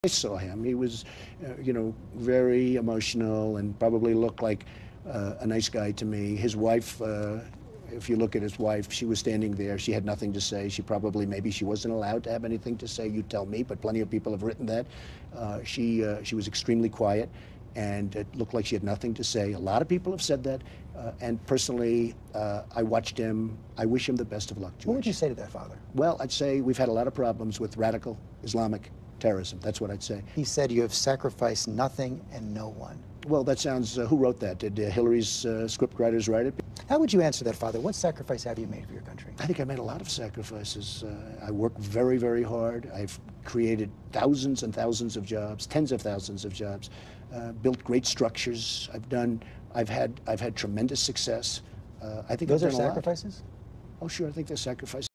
I saw him. He was, very emotional and probably looked like a nice guy to me. His wife, if you look at his wife, she was standing there. She had nothing to say. Maybe she wasn't allowed to have anything to say. You tell me, but plenty of people have written that. She was extremely quiet, and it looked like she had nothing to say. A lot of people have said that, and personally, I watched him. I wish him the best of luck, George. What would you say to that father? Well, I'd say we've had a lot of problems with radical Islamic terrorism. That's what I'd say. He said you have sacrificed nothing and no one. Well, that sounds, who wrote that? Did Hillary's script writers write it? How would you answer that, Father? What sacrifice have you made for your country? I think I made a lot of sacrifices. I work very, very hard. I've created thousands and thousands of jobs, tens of thousands of jobs, built great structures. I've had tremendous success. I think those I've are done a lot. sacrifices? Oh, sure. I think they're sacrifices.